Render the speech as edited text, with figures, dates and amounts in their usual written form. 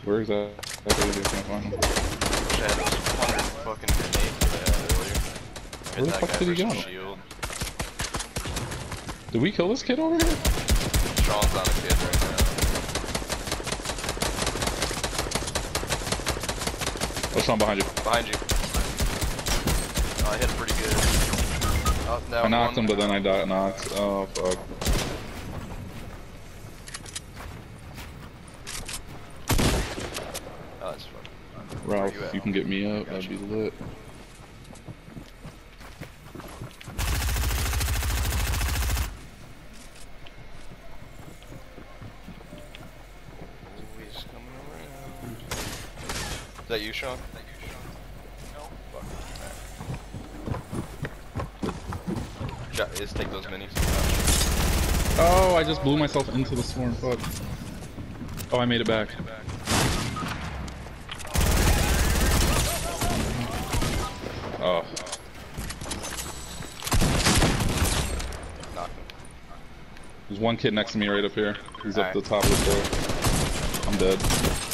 Where is that? I can't find him. Shit, I had those 100 fucking grenades that I had earlier. Where the fuck did he go? Shield. Did we kill this kid over here? Sean's on a kid right now. Oh, Sean, behind you. Behind you. Oh, I hit him pretty good. Oh, now I knocked him, but then I got knocked. Oh, fuck. Oh, that's fun. Ralph, if you can get me up, that'd be lit. He's coming around. Is that you, Sean? No. Fuck. Just take those minis. Oh, I just blew myself into the swarm. Fuck. Oh, I made it back. Oh. Knock him. There's one kid next to me right up here. He's up the top of the hill. I'm dead.